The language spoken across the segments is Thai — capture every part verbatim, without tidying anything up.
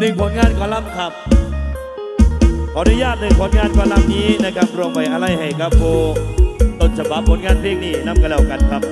นึ่งผลงานกอลัมน์ครับขออนุญาตหนึ่งผลงานกอลัมน์นี้นะครับรวมไว้อะไรให้กับโบต้นฉบับผลงานเพลงนี้นำกันแล้วกันครับ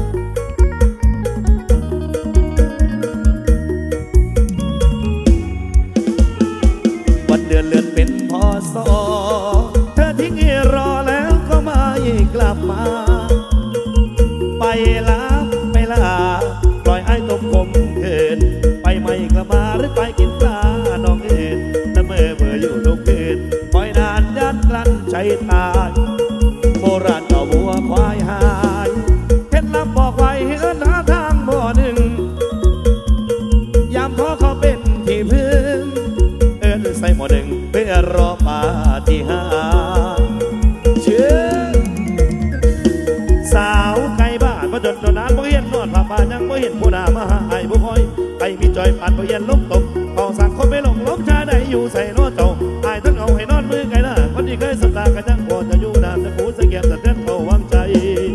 วันเดือนเลื่อนเป็นพศเธอทิ้งรอแล้วก็ไม่กลับมาไปลาไปลาปล่อยไอ้ตกผมเขินไปไม่กลับมาหรือไปกินปลาน้องเอ็นละเมอเบื่ออยู่ทุกคืนปล่อยนานยันกลั้นใจตายโบราณก็วัวควายหายเคล็ดลับบอกไว้ให้เอิ้นหาทางบ่อหนึ่งยามพอเขาเป็นที่พึ่งเอิ้นใส่หม้อหนึ่งเพื่อรอปาฏิหาริย์เชื่อสาวไก่บ้านมาจนจนนานบ่เห็นนอนผ่าป่ายังบ่เห็นผู้นามาหาไอ้ผู้คอยไอ้มีจอยปานบ่เห็นล้มตกเอาสั่งคนไม่หลงล้มชาได้อยู่ใส่นอเจ้าไอ้ทั้งเอาให้นอนมือไก่ละคนที่เคยสตากันยังพอจะอยู่นานจะผูสะเก็บแต่เต้นเขาวางใจ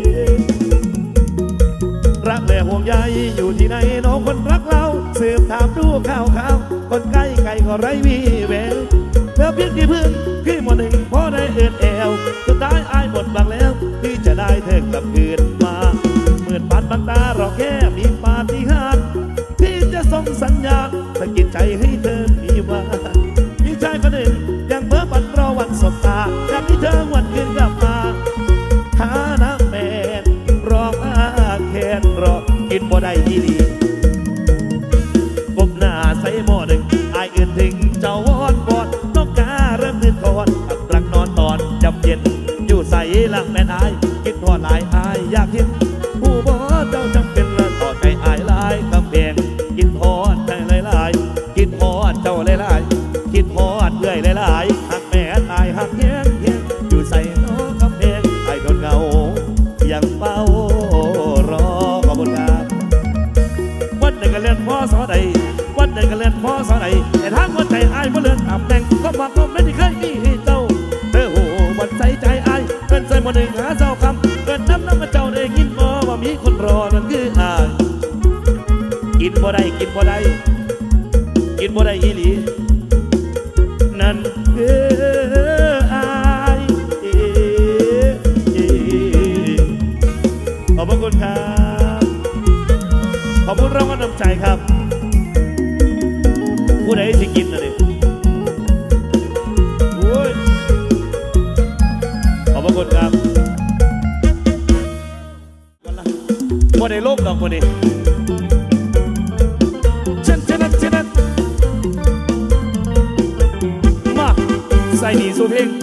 รักและห่วงใยอยู่ที่ไหนน้องคนรักเราสืบถามดูข่าวข่าวคนใกล้ไก่ก็ไร้วีแววเธอเพียงที่พึ่งคือหมดหนึ่งพอได้เอื่นแอวสุดท้ายอายหมดบังแล้วที่จะได้เธอกลับคืนมาเหมือนปัดบังตาเราแค่มีปาฏิหาริย์ที่จะส่งสัญญาณสะกิดใจให้เธอมีว่ายิ่งใจคนหนึ่งยังเมื่อปัดรอวันสบตาอยากให้เธอวันคืนกลับมาหาน้ำแม่รออาแค่รอกินบ่ได้อีหลีกบหน้าใส่หม้อหนึ่งอายอื่นถึงเจ้าวอนบอดนกกาเริ่มตื่นก่อนอับรักนอนตอนจำเย็นอยู่ใส่หลังแม่นอายคิดทอดลายอายอยากเห็นผู้บ่เจ้าจำเป็นละต่อใจอายลายคำแพงกินทอดใจลายลายกินทอดเจ้าลายลายกินทอดเอื่อยลายลายหักแม่ตายหักเฮียงเฮียงอยู่ใส่น้องคำแพงไอ้โดนเงายังเฝ้ารอขอบคุณครับวันหนึ่งก็เลื่อนพ่อสอใดวันหนึ่งก็เลื่อนพ่อสอใดแต่ทางวันใจอายบ่เลื่อนตำแหน่งก็มาก็ไม่ได้เคยมีให้เจ้าเธอโหวันใจใจอายเกินใจหมดหนึ่งหาเจ้าคำเกินน้ำน้ำมาเจ้าได้กินบ่ว่ามีคนรอนั่นคืออายกินบ่ได้กินบ่ได้กินบ่ได้อีหลีนั่นคืออายขอบพระคุณครับขอบคุณรางวัลน้ำใจครับผู้ใดสิกินนะเนี่ยโอ้ยขอบพระคุณครับบ่ได้โลภดอกบ่ได้เช่นเช่นนั้นเช่นนั้นมาใส่ดีสู่เพลง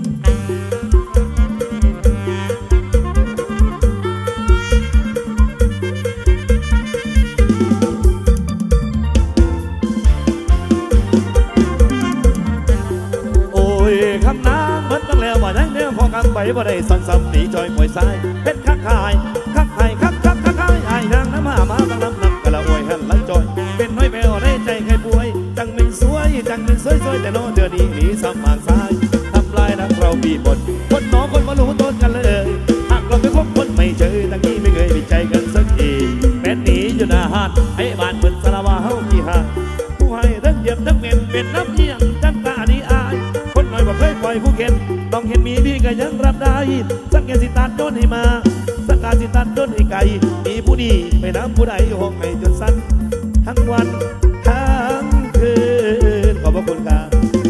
คำน้ำเหมือนตั้งแล้วว่านั่งเนื้อพอคำไปบ่ได้สันซ้ำหนีจอยป่วยสายเป็นคักคายคักไห้คักคักคักไห้ไอ้นางน้ำมามาตั้งน้ำหนักกะละอวยหันหลังจอยเป็นน้อยแมวได้ใจใครป่วยจังเป็นสวยจังเป็นสวยสวยแต่โน้เดือดีหนีซ้ำมางซ้ายทำลายนักเราบีบดคนน้องคนมารู้ต้นกันเลยหากเราไปพบคนไม่เจอตั้งนี้ไม่เคยมีใจกันสักทีแม้หนีอยู่หน้าหาดไอ้บ้านเปิดสารวาเฮากี่หาผู้ให้ทั้งเหยียบทั้งเม็นเป็นน้ำเยี่ยงจังตาดีอายคนหน่อยบอกเคยปล่อยผู้เข็นต้องเห็นมีพี่ก็ยังรับได้สักแกสิตัดโดนให้มาสักการสิตัดโดนให้ไกลมีผู้ดีไปน้ำผู้ใดห้องให้จนสั้นทั้งวันทั้งคืนขอบพระคุณครับ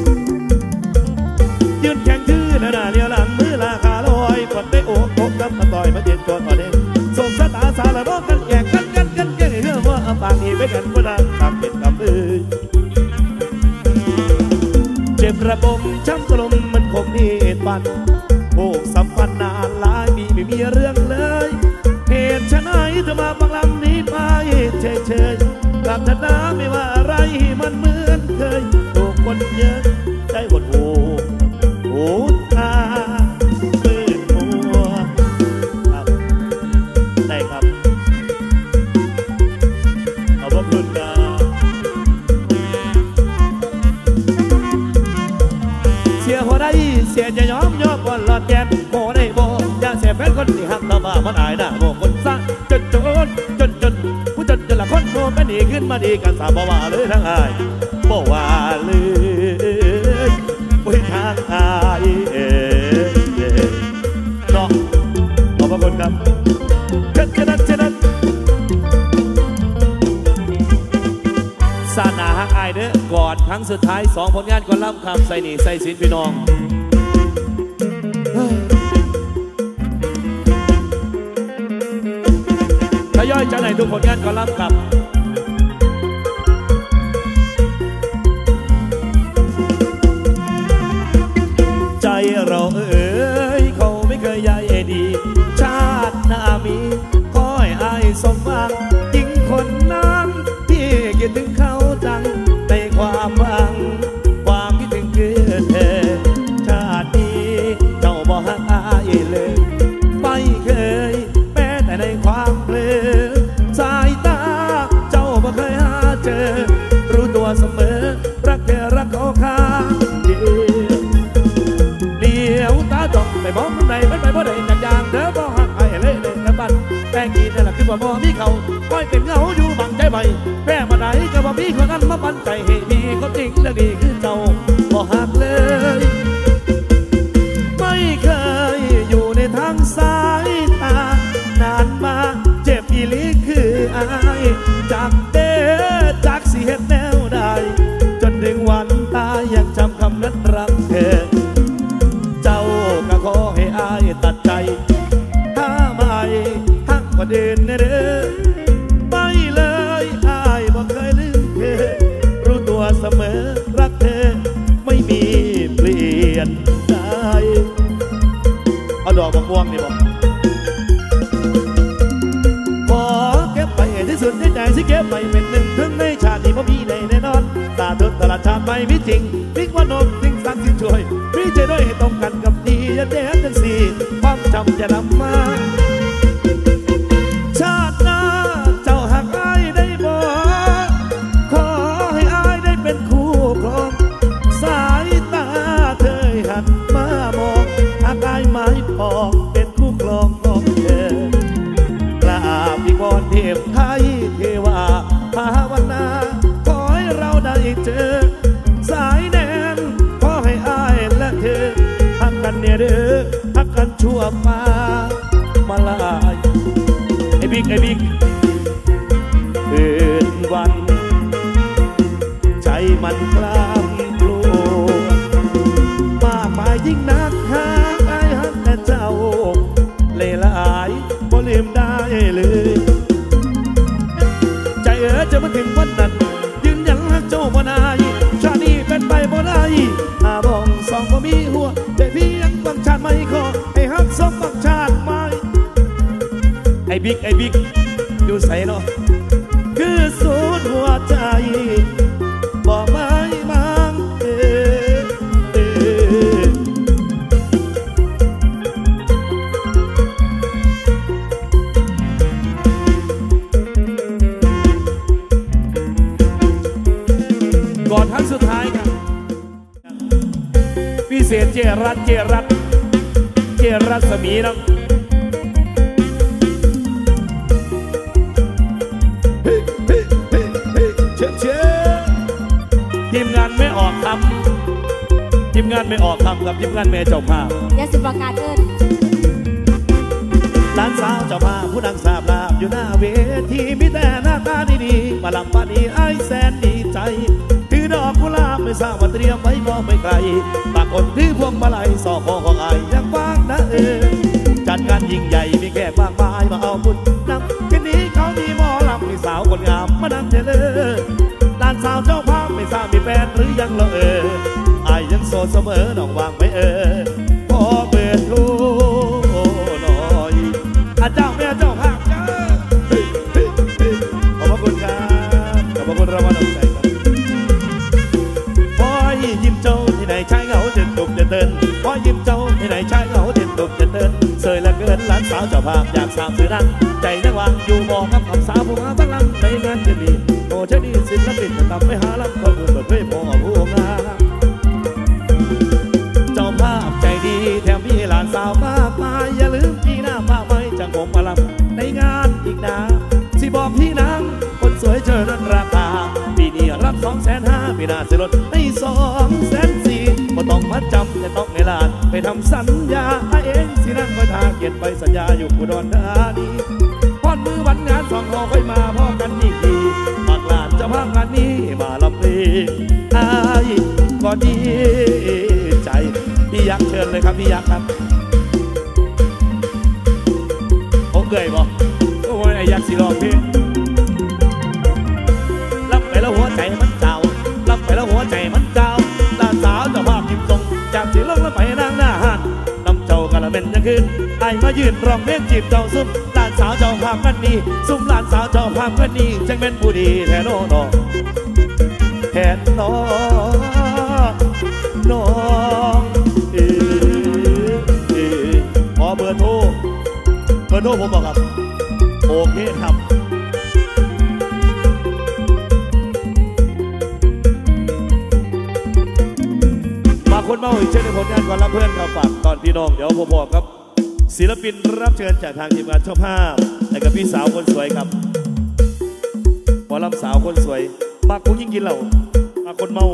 ยืนแข็งทื่อหน้าเลี้ยวหลังมือลาคาลอยกดได้โอกอกกับมาต่อยมาเจ็ดจอดมาเด้งส่งสตาสารโลกกันแยกกันกันกันกันให้เรื่องว่าปากนี้ไปกันก็ได้ตามเป็นคำอื่นเจ็บระบมช้ำกลมมันคงนี่ปันโอ้สัมพันธ์นานหลายปีไม่มีเรื่องเลยเหตุฉะไหนเธอมาบังลำนี้ไปเฉยเฉยกลับชนะไม่ว่าอะไรมันเหมือนเคยถูกคนเยอะใจหดหูหูตามืดมัวครับได้ครับขอบคุณครับเสียหัวได้เสียจะยอมยอมก่อนหลอดแกนโมได้โมอย่าเสียแฟนคนที่หักเรามามันอายหน้าโมคนซะจนจนจนจนผู้จนจนละคนโมเป็นดีขึ้นมาดีกันสาบว่าเลยทั้งอายบอกว่าเลยไปทางอายเนาะขอบคุณครับเช่นนั้นเช่นนั้นสานาฮักอายเด้อก่อนครั้งสุดท้ายสองผลงานก่อนล่ำคำใส่หนีใส่สินพี่น้องทยอยจะไหนทุกผลงานก่อนล่ำคำใจเราเอ๋ยเขาไม่เคยใยดีชาติหน้ามีคอยอายสมหวังยิ่งคนนั้นที่คิดถึงเขาจังในความหวังความคิดถึงคือเธอชาตินี้เจ้าบอกหักอายเลยไม่เคยแม้แต่ในความเพลินสายตาเจ้าบ่เคยหาเจอรู้ตัวเสมอรักเธอรักเขาข้างเดียวเลี้ยวตาจ้องไปมองมันไหนมันไปบ่ได้จักอย่างเด้อบ่หักไอ้เลยเลยกระบันแต่กินนั่นแหละคือบ่บ่มีเขาคอยเป็นเงาอยู่บังใจใหม่แม่มาไหนก็บ่มีคนนั้นมาปันใจให้มีก็จริงเรื่องนี้คือเจ้าบ่หักเลยไม่เคยอยู่ในทางสายตานานมาเจ็บอีหลีคืออายจากเด้อจากสิเฮ็ดแนวใดจนถึงวันตายยังจำคำนั้นรักเธอเจ้าก็ขอให้อายตัดใจถ้าไม่ทั้งประเด็นเด้อไม่เลยอายบ่เคยลืมเธอรู้ตัวเสมอรักเธอไม่มีเปลี่ยนใจเอาดอกบักม่วงนี่บอกขอเก็บไปที่สุดในใจสิเก็บไปเป็นหนึ่งถึงในชาติที่บ่มีใดแน่นอนตาดุจตลาดชาติไม่มีจริงพิกว่านมสิ่งสักสิ่งช่วยพี่จะด้วยให้ตรงกันกับดีอย่าเด็ดจังสี่ความจำจะนำมาชาติหน้าเจ้าหักอายได้บ่ขอให้อายได้เป็นคู่ครองสายตาเธอหันมามองหักอายไม้พอเป็นคู่ครองของเธอกราบวิงวอนเทพไทยเทวาภาวนาขอให้เราได้เจอสายแนนขอให้อายและเธอหักกันเนี่ยเด้อหักกันชั่วฟ้ามาลายไอ้บิ๊กไอ้บิ๊กเกิดวันใจมันกล้ามกลัวมากมายยิ่งนักหากไอ้หักแต่เจ้าเล่หลายบ่ลืมได้เลยใจเอ๋อจะมาถึงวันนั้นยืนยันรักเจ้าบ่นายชาตินี้เป็นไปบ่ได้อาบองสองบ่มีหัวแต่พี่ยังบังชาติไม่ขอให้หักสมบังชาติไม่ไอ้บิ๊กไอ้บิ๊กอยู่ใส่เนาะคือสูดหัวใจบอกไม่มังเออเออก่อนครั้งสุดท้ายครับพิเศษเจรัตเจรัตเจรัศมีนะทีมงานไม่ออกคำทีมงานไม่ออกคำกับทีมงานแม่เจ้าภาพยาสิบประกาศเอิญหลานสาวเจ้าภาพผู้ดังสาบลาบอยู่หน้าเวทีมีแต่หน้าตาดีๆมาลำปานีไอ้แสนดีใจถือดอกกุหลาบไม่ทราบว่าเตรียมไว้บอกไม่ไกลบางคนถือพวงมาลัยสอกคอของไอ้ยังว่างนะเออจัดงานยิ่งใหญ่มีแขกมากมายมาเอาบุญนำคืนนี้เขามีหมอลำมีสาวคนงามมานั่งเจริญหลานสาวเจ้าภาพไม่ทราบมีแฟนหรือยังละเออไอ้ยังโสดเสมอน้องวางไม่เออพอเปิดทูหน่อยอาเจ้าแม่เจ้าภาพจ้าขอบพระคุณครับขอบพระคุณรางวัลน้ำใจครับพอยิ้มเจ้าที่ไหนใช้เงาเด่นตุกเด่นเดินพอยิ้มเจ้าที่ไหนใช้เงาเด่นตุกเด่นเดินเสยละเกินหลานสาวเจ้าภาพอยากสามสื่อดังใจนักวางอยู่บอกกับคำสาวผู้มาตั้งลังในงานจะดีโอ้ใช่ดีศิลปินจะทำไปหาลำคนอื่นเปิดเผยพอผู้งานเจ้าภาพใจดีแถมมีหลานสาวมากมายอย่าลืมพี่หน้ามาไว้จังผมมาลำในงานอีกนะสิบอกพี่นางคนสวยเจอนั้นราคาปีนี้รับสองแสนห้าปีหน้าจะลดให้สองแสนสี่บ่ต้องมาจำแต่ต้องในลานไปทำสัญญาเองสินั่งคอยทาเกียรติไปสัญญาอยู่อุดรธานีพอดมือวันงานสองหอค่อยมาพ่อกันอีกทีปากหลานจะพางานนี้มาลำเพลงอายก็ดีใจพี่ยักษ์เชิญเลยครับพี่ยักษ์ครับโอ้เกยบอกโอ้ยไอ้ยักษ์สิร้องเพลงรับไปแล้วหัวใจมันเจ้ารับไปแล้วหัวใจมันเจ้าหลานสาวเจ้าภาพยิ้มทรงจากสีลงแล้วไปนางหน้าหันนำเจ้ากะละเป็นยังคืนไอ้มายืนร้องเพลงจีบเจ้าซุ่มหลานสาวเจ้าภาพกันนี่ซุ่มหลานสาวเจ้าภาพกันนี่จังเป็นผู้ดีแทนโนแทนน้องน้องเออเออขอเบอร์โทรเบอร์โทรผมบอกครับโอเคครับมาคนเมาอีกเช่นในผลงานก่อนรับเพื่อนครับฝากตอนพี่น้องเดี๋ยวผมบอกครับศิลปินรับเชิญจากทางทีมงานเจ้าภาพและกับพี่สาวคนสวยครับหมอลำสาวคนสวยมากกูยิ่งกินเหล้ามาคนเมา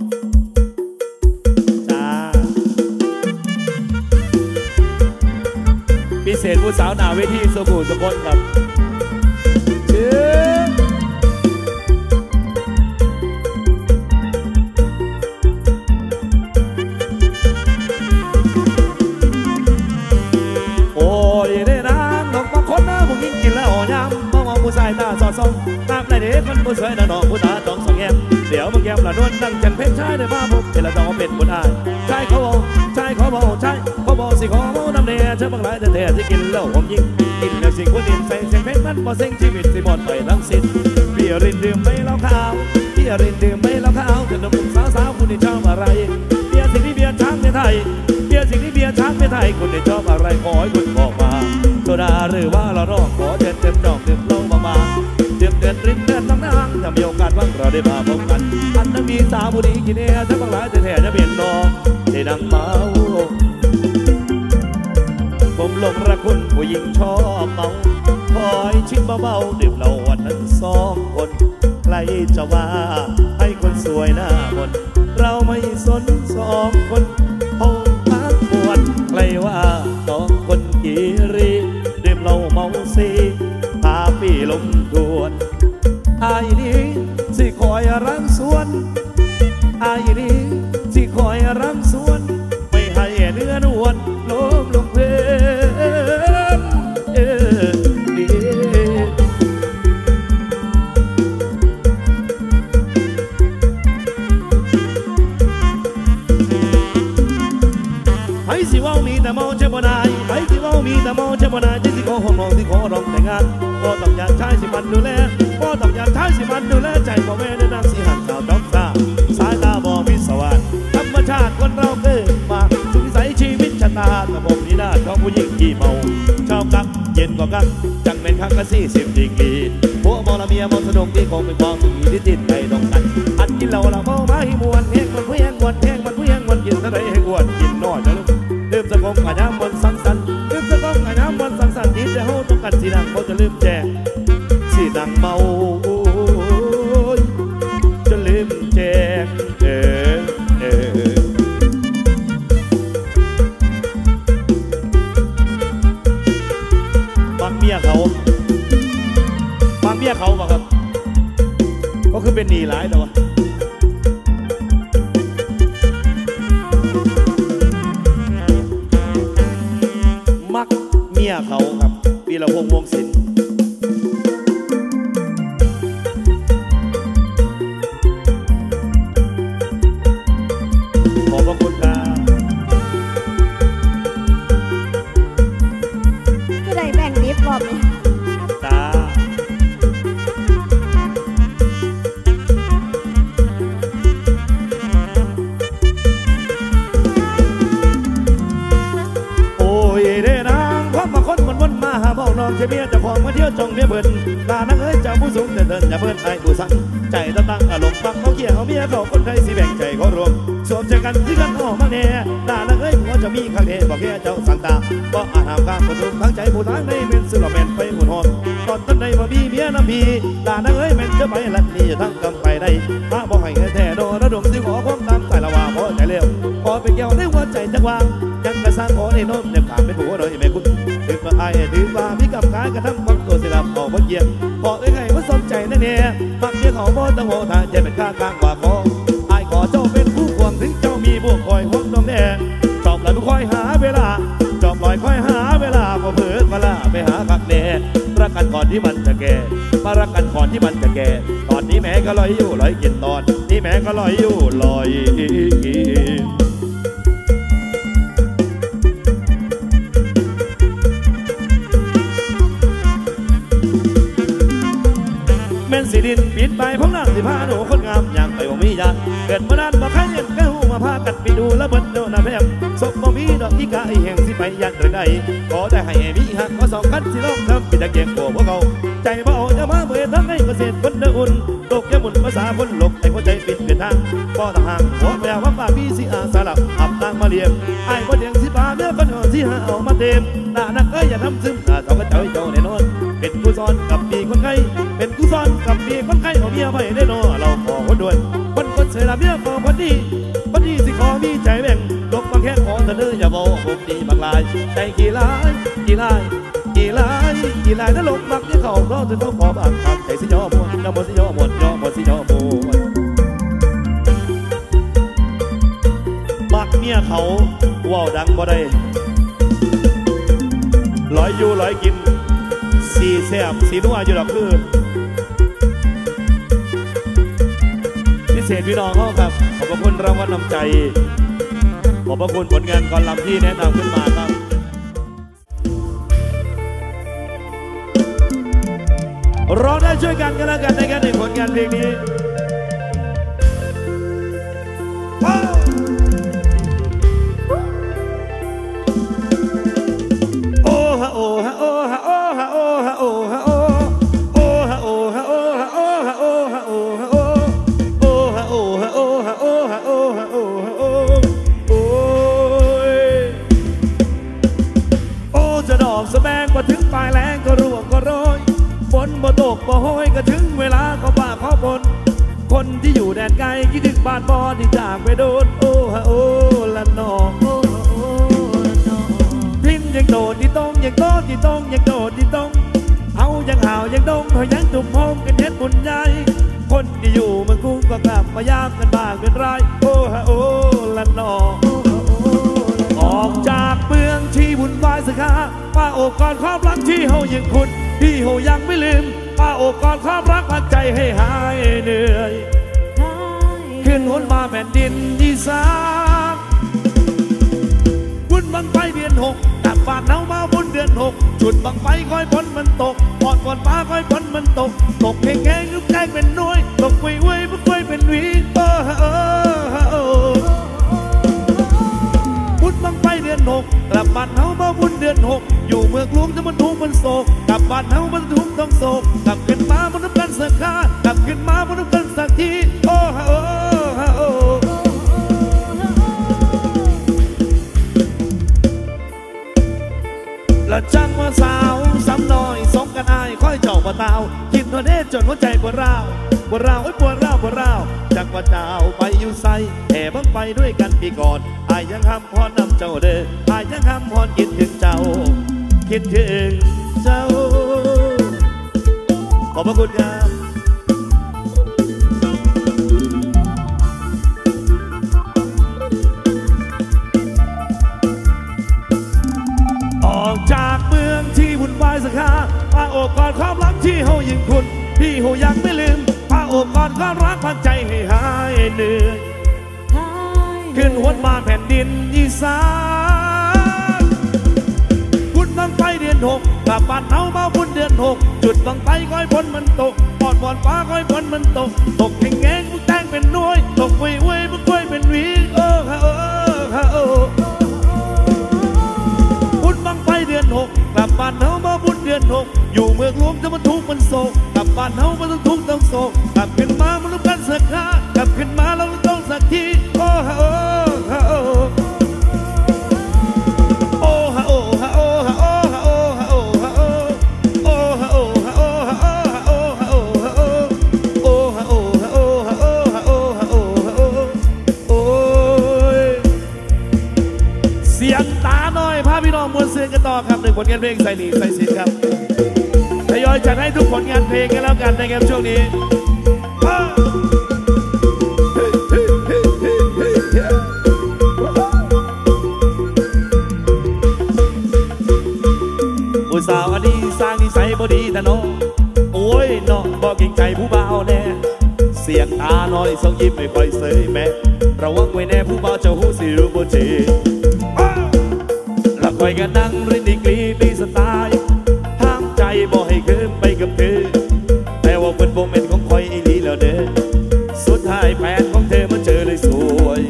จ้าพิเศษผู้สาวหน้าเวทีสบู่สกลครับเชื่อโอ้ยได้น้ำดอกมาคนนะพวกยิ่งกินแล้วยำมองมองผู้ชายตาสอดส่องตามในเด็กคนผู้สวยน่ะน้องผู้ตาจ้องสองแย้มเดี๋ยวมึงแย้มละนวลนั่งจันเพชรชายได้มาพบเจรจาเป็นบุญอายชายเขาบอกชายเขาบอกชายเขาบอกสิขอมูน้ำเนยเธอบางหลายแต่แท้ที่กินแล้วผมยิ่งกินแล้วสิ่งคนอื่นใส่เสียงเพลงมันบ่เซ็งชีวิตสิหมดไปทั้งสิ้นเบียรินดื่มไม่เหล้าขาวเบียรินดื่มไม่เหล้าขาวจนหนุ่มสาวสาวคุณได้ชอบอะไรเบียร์สิ่งที่เบียร์ช้างในไทยเบียร์สิ่งที่เบียร์ช้างในไทยคุณได้ชอบอะไรขอให้คุณบอกมาโซดาหรือว่าเราร้องขอเดินเดินดอกดื่มเหล้ามาเดือดเดือดรินเดือดน้องนางถ้ามีโอกาสว่างเราได้มาพบกันอันนั้นมีสาวบุรีกินเน่ถ้าบางหลายแต่แท้จะเปลี่ยนนอได้ดังเมาผมหลงรักคุณผู้หญิงชอบเมาคอยชิมเบาๆดื่มเหล้าวันนั้นสองคนใครจะว่าให้คนสวยหน้ามนเราไม่สนสองคนห้องพักปวดใครว่าสองคนกีรีดื่มเหล้าเมาซีพาปีลมทวนอายนี้สิคอยรังสวนอายนี้สิคอยรังสวนไม่ให้เนื้อนวลลมลงเพลนเออดีไอ้สิว่ามีแต่เมาเจ็บบ่ได้ไอ้สิว่ามีแต่เมาเจ็บบ่ได้ที่สิขอห้องนอนที่ขอร้องแต่งงานก็ต้องอยากใช้สิมันดูแลก็ต้องอยากใช้สิมันดูแลใจพ่อแม่ในนางสีหันสาวจ้องตาสายตาบ่มีสวัสดิ์ธรรมชาติคนเราเกิดมาสุขใสชีวิตชะตาแต่ผมนี่น่าชอบผู้หญิงที่เมาชอบกักเย็นกว่ากักจังเป็นครั้งละสี่สิบดีกีพวกมอละเมียมอสนุกที่คงเป็นความสุขที่ติดใจตรงกันอันกินเหล้าละเมาไม้มวนแห้งมันผู้แห้งวันแห้งมันผู้แห้งวันกินเท่าไรให้อ้วนกินน้อยนะลูกลืมสะกงกับน้ำมันสังสรรค์ลืมสะกงกับน้ำมันสังสรรค์ที่จะเฮาต้องกันสีดังเขาจะลืมแจกสีดังเมาจะลืมแจกเออเออบางเมียเขาบางเมียเขาบอกครับก็คือเป็นหนีหลายแต่ว่ามักเมียเขาครับปีละพงวงศิลป์ขอบพระคุณครับก็ได้แบ่งนิดรอบนี้จ้าโอ้ยเด้นางความมาคนวนวนมาหาเบาน้องเชเมียจะของมาเที่ยวจองเมียเบิ่นลานังเอ้ยเจ้าผู้สูงแต่เดินอย่าเบิ่นไอ้ผู้สั่งใจตั้งตั้งอารมณ์ฟังเขาเกี่ยวเขาเมียเขาคนไทยสิแบ่งใจเขารวมสวมใจกันที่กันออกมาแน่ลานังเอ้ยหัวจะมีข้างเทบอกแค่เจ้าสั่งตาบอกอาหารข้ามคนรุ่งทั้งใจผู้ทางในเป็นสุรแมนไปหุ่นหอมก่อนต้นในบ่มีเมียน้ำพีลานังเอ้ยแม่นจะไปลัดนี่ทั้งกำไปได้มาจังหวะยังกระซังโอ้ในโน้มเนี่ยขาเป็นหัวโดยแม่คุณถึงมาไอ้ถึงว่ามีกับกายกระทำความตัวเสียหลับออกมาเยี่ยมบอกไอ้ไงว่าสนใจนั่นเนี่ยมักเยี่ยเขาบ่ต้องโหทานจะเป็นข้ากลางกว่าขอไอ้ขอเจ้าเป็นผู้ควงถึงเจ้ามีบ่วงคอยห่วงต้องแน่จอบแล้วคอยหาเวลาจอบลอยคอยหาเวลาพอเผิดมาล่าไปหาคักแน่รักกันก่อนที่มันจะแก่มารักกันก่อนที่มันจะแก่ตอนนี้แม่ก็ลอยอยู่ลอยกินตอนนี้แม่ก็ลอยอยู่ลอยแม่นสีดินปิดไปพ้องนั่งสิพาหนูคนงามอย่างไปว่ามียาเกิดมานานมาใครเห็นแก้วมาพากันไปดูแล้วเบิดโดนแพมศพบ่มีดอกที่กะไอแห่งสิไปยันหรือใดขอได้ให้มีหักมาสองคันสิลองทำปิดตะเกียงโกพวกเขาใจบ่เอาจะมาเบื่อทั้งให้เกษตรคนเดืออุ่นตกแก่หมุนภาษาคนหลบให้หัวใจปิดเกินทางก็ต่างห่างหัวแมวว่าป่ามีสิอาสลับอับนางมาเลี้ยงไอ้บ่เดียงสิบาเนื้อคนหอสิหาเอามาเต็มหน้านักเอ้ยอย่าทำซึมหน้าเจ้าก็เจ้าเจ้าแน่นอนเป็นผู้ซ้อนกับมีคนไข้เป็นผู้ซ้อนกับมีคนไข้เอาเมียไว้ได้นอเราขอคนด่วนคนคนเสียละเมียขอคนดีคนดีสิขอมีใจแบ่งลบมาแค่ขอเสนออย่าบอกผมดีบางลายใจกี่ลายกี่ลายกี่ลายกี่ลายถ้าลงมักที่เขาเพราะจะต้องขอบางคำใจสิยอมวนยอมสิยอมวนยอมสิยอมวนมักเมียเขาว่าวดังบ่ได้ลอยอยู่ลอยกินสีแซ่บสีนัวอยู่ดอกคือพิเศษพี่น้องเขาครับขอบพระคุณรางวัลนำใจขอบพระคุณผลงานกรลำที่แนะนำขึ้นมาครับร้องได้ช่วยกันกันแล้วกันในการในผลงานเพลงนี้โอ้ฮะโอ้ฮะโอ้ฮะโอ้ฮะโอ้ฮะโอ้ฮะโอ้โอ้ฮะโอ้ฮะโอ้ฮะโอ้ฮะโอ้ฮะโอ้ฮะโอ้โอ้ฮะโอ้ฮะโอ้ฮะโอ้ฮะโอ้ฮะโอ้ฮะโอ้โอ้ยโอ้จะดอกสแบงมาถึงปลายแรงก็ร่วงก็โรยฝนบ่ตกบ่โหยก็ถึงเวลาเขาป่าเขาบนคนที่อยู่แดนไกลคิดถึงบ้านบอที่จากไปโดนโอ้ฮะโอ้ละนองโอ้โอ้ละนองพินยังโดดที่ตรงยังโตที่ตรงยังโดดที่ตรงเอายังห่าวยังดงเขายังจุ่มโฮมกันเฮ็ดบุญใหญ่คนที่อยู่เมืองกรุงก็กลับมายามกันบ้างเป็นไรโอ้ฮะโอ้ละนองออกจากเมืองที่วุ่นวายสักคราป้าโอบกอดความรักที่เฮายังคุ้นที่เฮายังไม่ลืมป้าโอบกอดความรักพักใจให้หายเหนื่อยขึ้นหนมาแผ่นดินอีสานบุญบังไฟเดือนหกจากบ้านเฮามาบุญเดือนหกจุดบังไฟค่อยฝนมันตกปอดปอดฟ้าค่อยฝนมันตกตกแห้งแห้งลูกแจ้งเป็นน้อยตกกุ้ยกุ้ยปุ๊บกุ้ยเป็นหวีโอ้ฮะโอ้ฮะโอ้บุญบังไฟเดือนหกกลับบ้านเฮามาบุญเดือนหกอยู่เมืองหลวงจะมันทุกข์มันโศกกลับบ้านเฮามันทุกข์ต้องโศกกลับขึ้นมามันต้องกันสักครากลับขึ้นมามันต้องกันสักทีโอ้ฮะโอ้ฮะโอ้ละจังว่าสาวซ้ำน้อยสงกันอายค่อยเจ้าบ่ตาวคิดว่าเด้จนหัวใจปวดร้าวปวดร้าวไอ้ปวดร้าวปวดร้าวจากว่าเจ้าไปอยู่ไซแห่บังไปด้วยกันปีก่อนอายยังห้ำพรนำเจ้าเด้ออายยังห้ำพรคิดถึงเจ้าคิดถึงเจ้าขอบพระคุณครับออกจากเมืองที่วุ่นวายสักคราป้าโอบกอดความรักที่เฮายิ่งคุ้นพี่เฮายังไม่ลืมป้าโอบกอดความรักพักใจให้หายเหนื่อยขึ้นหนมาแผ่นดินอีสานบุญบังไฟเดือนหกกลับบ้านเฮามาบุญเดือนหกจุดบังไฟค่อยฝนมันตกปอดปอดฟ้าค่อยฝนมันตกตกแห้งแห้งมุกแตงเป็นน้อยตกกุ้ยกุ้ยมุกกุ้ยเป็นหวีโอ้ฮะโอ้ฮะโอ้บุญบังไฟเดือนหกกลับบ้านเฮามาบุญเดือนหกอยู่เมืองหลวงจะมันทุกข์มันโศกกลับบ้านเฮามันต้องทุกข์ต้องโศกกลับขึ้นมามันต้องกันสักครากลับขึ้นมาเราต้องสักทีโอ้ฮะโอ้ฮะโอ้โอ้ฮะโอ้ฮะโอ้ฮะโอ้ฮะโอ้ฮะโอ้ฮะโอ้ฮะโอ้ฮะโอ้ฮะโอ้ฮะโอ้ฮะโอ้ฮะโอ้ฮะโอ้ฮะโอ้ฮะโอ้ฮะโอ้ฮะโอ้ฮะโอ้ฮะโอ้โอ้ยครับหนึ่งผลงานเพลงใส่หนีใส่สินครับทยอยจัดให้ทุกผลงานเพลงกันแล้วกันนะครับช่วงนี้อุตส่าห์วันนี้สร้างนิสัยบดีแต่น้องโอ้ยน้องบอกเก่งใจผู้บ่าวแน่เสียงตาหน่อยส่งยิ้มไม่ค่อยเสยแม่ระวังไว้แน่ผู้บ่าวเจ้าหูสิวบ่เจละคอยกันนั่งรินดีกรีมีสไตล์ห้ามใจบอกให้คืนไปกับเธอแต่ว่าเป็นโมเมนต์ของคอยอีลีแล้วเด้อสุดท้ายแฟนของเธอมาเจอเลยสวย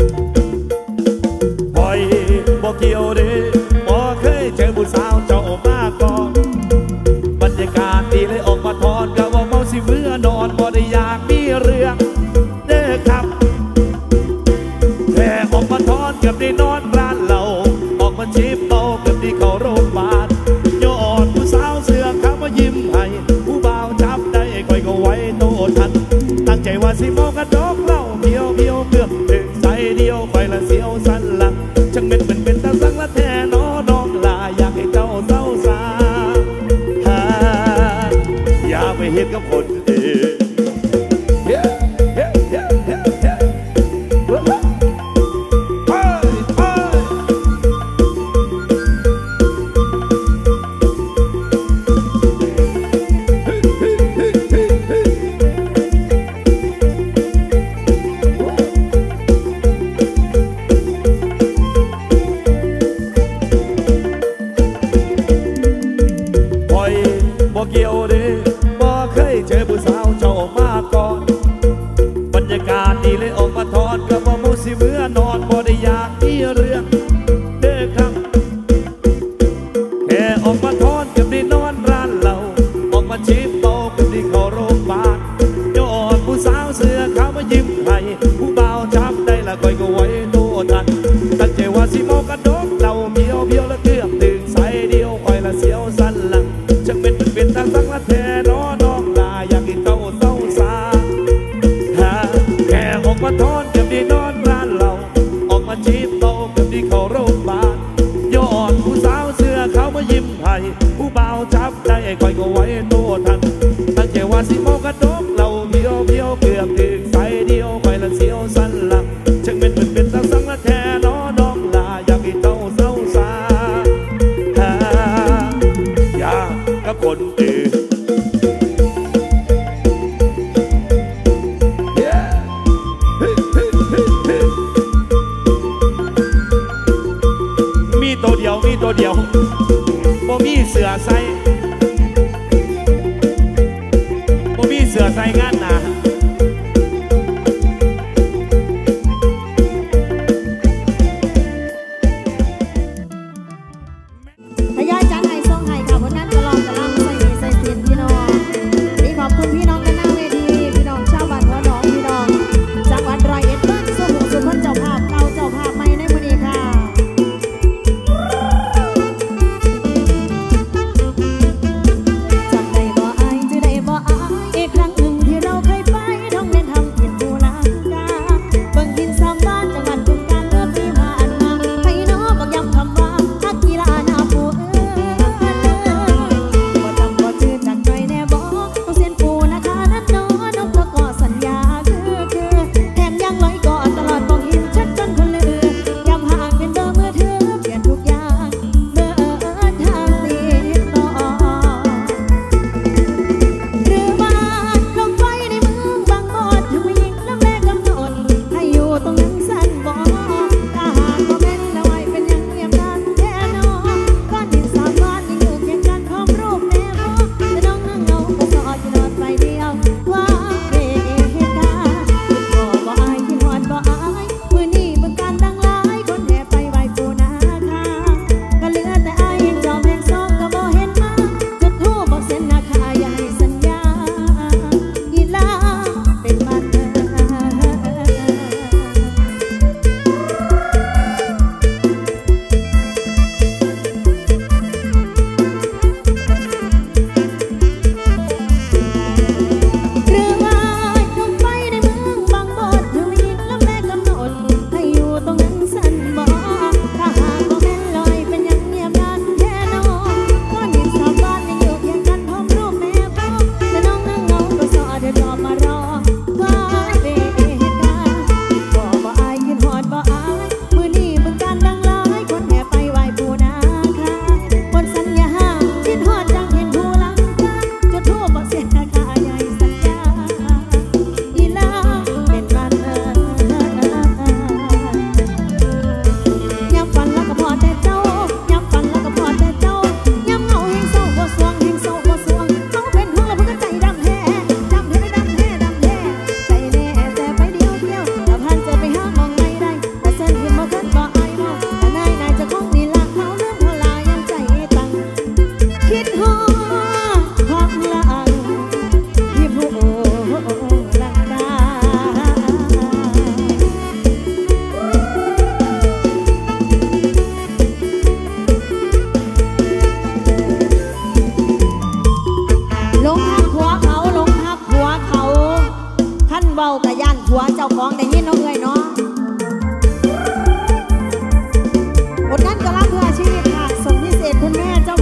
คอยบอกเกี่ยวเด้อบอกเคยเจอผู้สาวเจ้ามาก่อนบรรยากาศดีเลยออกมาทอนก็ว่าเมาสิเมื่อนอนบ่ได้อยากมีเรื่องเด้อครับแค่ออกมาทอนกับได้นอนร้านเราออกมาชิบเมากับที่เขาโรงพยาบาลยอดผู้สาวเสือเขามายิ้มให้ผู้บ่าวจับได้คอยก็ไว้โตทันตั้งใจว่าสิเมากันดอกเหล้าเพียวเพียวเกือบถึงใจเดียวไปละเสียวสันหลังจังเป็นเป็นเป็นตาสังละแท้น้อน้องลาอยากให้เจ้าเศร้าสาอย่าไปเห็นกับคนอื่นบ่เกี่ยวเด้บ่เคยเจอผู้สาวเจ้ามาก่อนบรรยากาศดีเลยออกมาทอนก็บ่มูสิเมื่อนอนบ่ได้อยากมีเรื่องเด้อครับแค่ออกมาทอนกับได้นอนร้านเราออกมาชิบเมากับที่เขาโรงพยาบาลยอดผู้สาวเสือเขามายิ้มให้ผู้บ่าวจับได้ละคอยก็ไว้โตทันตั้งใจว่าสิเมากันดอกเราเบี้ยวเบี้ยวแล้วเกือบถึงใส่เดียวคอยละเสียวสันหลังจังเป็นเป็นทางสังละแท้น้อน้องลาอยากให้เต้าเศร้าสาแค่ออกมาทอนกับที่นอนร้านเราออกมาจีบโตกับที่เขาโรงพยาบาลยอดผู้สาวเสื้อเขามายิ้มให้ผู้บ่าวจับได้คอยก็ไว้โตทันตั้งใจว่าสิเมากันดอกเราเบี้ยวเบี้ยวเกือบถึงใส่เดียวคอยละเสียวสันหลังจังเป็นเป็นเป็นทางสังละแท้น้อน้องลาอยากให้เต้าเศร้าสาอย่ากับคนอื่นมีตัวเดียวมีตัวเดียวบ่มีเสือใส่บ่มีเสือใส่งานหนาทยอยจัดให้ส่งให้ค่ะผลงานกระลองกระลำใส่หนีใส่สินพี่น้องนี่ขอบคุณพี่น้องกันหน้าเวทีพี่น้องชาวบ้านหัวหนองพี่น้องจังหวัดร้อยเอ็ดเบิ้ลสุขุมสุขคนเจ้าภาพเก่าเจ้าภาพใหม่ในมื้อนี้ค่ะขั้นเบากะย่านผัวเจ้าของได้ยินน้องเอ๋ยเนาะผลงานกะลาเพื่อชีวิตค่ะส่งพิเศษคุณแม่เจ้า